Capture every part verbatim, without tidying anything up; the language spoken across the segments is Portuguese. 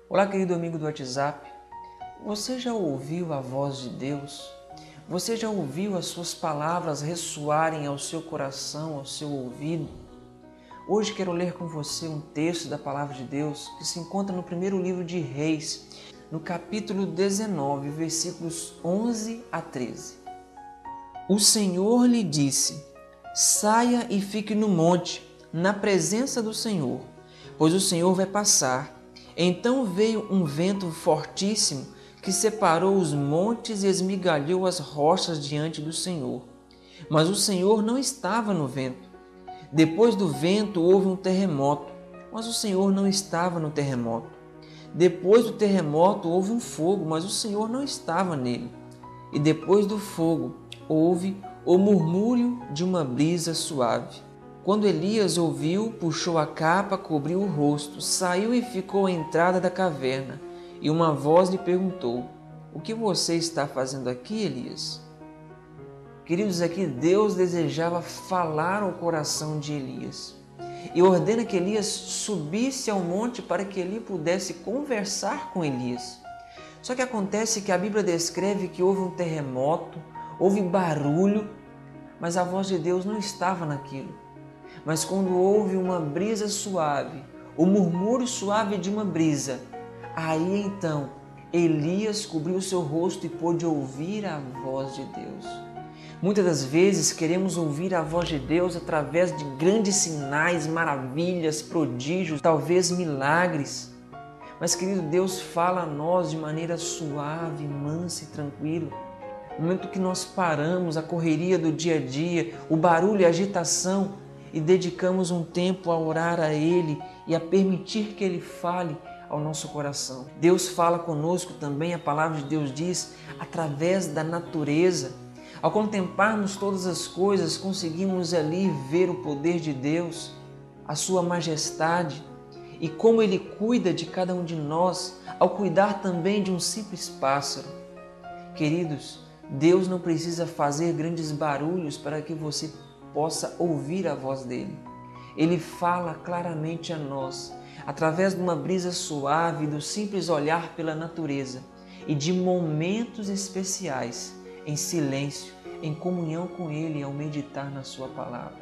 Olá, querido amigo do WhatsApp. Você já ouviu a voz de Deus? Você já ouviu as suas palavras ressoarem ao seu coração, ao seu ouvido? Hoje quero ler com você um texto da Palavra de Deus que se encontra no primeiro livro de Reis, no capítulo dezenove, versículos onze a treze. O Senhor lhe disse: saia e fique no monte, na presença do Senhor, pois o Senhor vai passar. Então veio um vento fortíssimo que separou os montes e esmigalhou as rochas diante do Senhor. Mas o Senhor não estava no vento. Depois do vento houve um terremoto, mas o Senhor não estava no terremoto. Depois do terremoto houve um fogo, mas o Senhor não estava nele. E depois do fogo houve o murmúrio de uma brisa suave. Quando Elias ouviu, puxou a capa, cobriu o rosto, saiu e ficou à entrada da caverna. E uma voz lhe perguntou: o que você está fazendo aqui, Elias? Queridos, aqui Deus desejava falar ao coração de Elias. E ordena que Elias subisse ao monte para que ele pudesse conversar com Elias. Só que acontece que a Bíblia descreve que houve um terremoto, houve barulho, mas a voz de Deus não estava naquilo. Mas quando houve uma brisa suave, o murmúrio suave de uma brisa, aí então Elias cobriu seu rosto e pôde ouvir a voz de Deus. Muitas das vezes queremos ouvir a voz de Deus através de grandes sinais, maravilhas, prodígios, talvez milagres. Mas, querido, Deus fala a nós de maneira suave, mansa e tranquila. No momento que nós paramos a correria do dia a dia, o barulho e a agitação, e dedicamos um tempo a orar a Ele e a permitir que Ele fale ao nosso coração. Deus fala conosco também, a palavra de Deus diz, através da natureza. Ao contemplarmos todas as coisas, conseguimos ali ver o poder de Deus, a sua majestade e como Ele cuida de cada um de nós ao cuidar também de um simples pássaro. Queridos, Deus não precisa fazer grandes barulhos para que você possa ouvir a voz dele. Ele fala claramente a nós, através de uma brisa suave, do simples olhar pela natureza e de momentos especiais, em silêncio, em comunhão com ele ao meditar na sua palavra.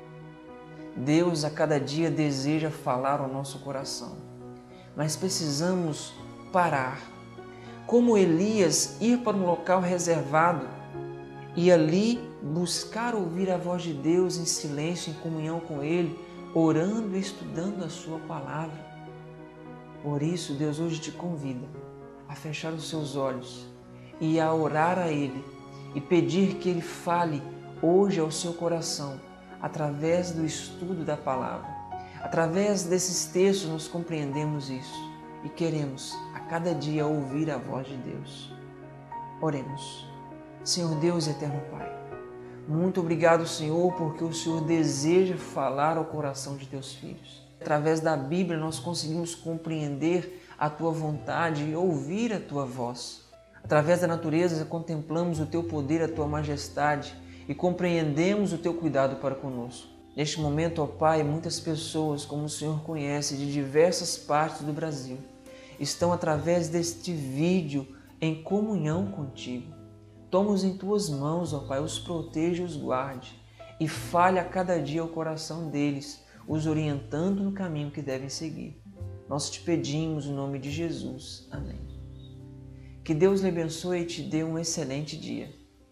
Deus a cada dia deseja falar ao nosso coração, mas precisamos parar. Como Elias, ir para um local reservado e ali buscar ouvir a voz de Deus em silêncio, em comunhão com Ele, orando e estudando a sua palavra. Por isso, Deus hoje te convida a fechar os seus olhos e a orar a Ele e pedir que Ele fale hoje ao seu coração através do estudo da palavra. Através desses textos nós compreendemos isso e queremos a cada dia ouvir a voz de Deus. Oremos. Senhor Deus e eterno Pai, muito obrigado, Senhor, porque o Senhor deseja falar ao coração de teus filhos. Através da Bíblia nós conseguimos compreender a tua vontade e ouvir a tua voz. Através da natureza contemplamos o teu poder, a tua majestade e compreendemos o teu cuidado para conosco. Neste momento, ó Pai, muitas pessoas, como o Senhor conhece, de diversas partes do Brasil, estão através deste vídeo em comunhão contigo. Toma-os em tuas mãos, ó Pai, os proteja e os guarde e fale a cada dia ao coração deles, os orientando no caminho que devem seguir. Nós te pedimos em nome de Jesus. Amém. Que Deus lhe abençoe e te dê um excelente dia.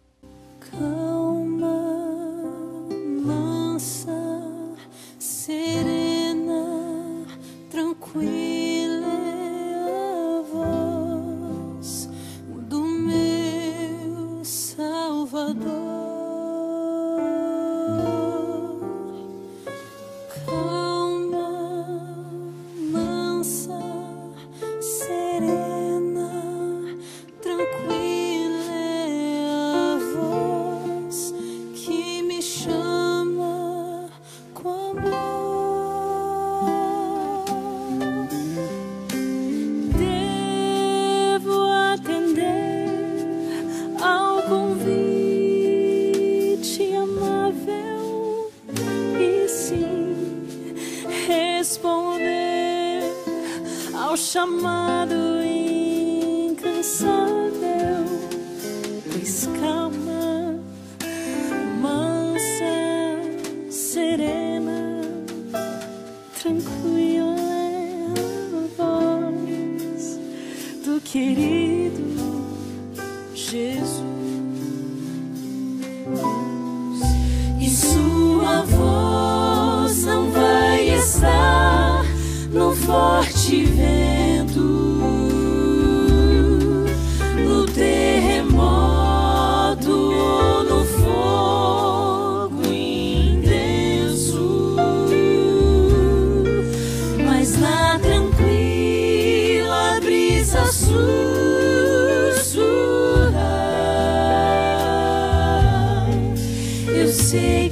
Calma, mansa, serena, tranquila. responder ao ao chamado incansável, pois calma, mansa, serena, tranquila é a voz do querido Jesus. E sua voz não vai estar no forte vento, no terremoto ou no fogo intenso, mas na tranquila brisa sussurrar. Eu sei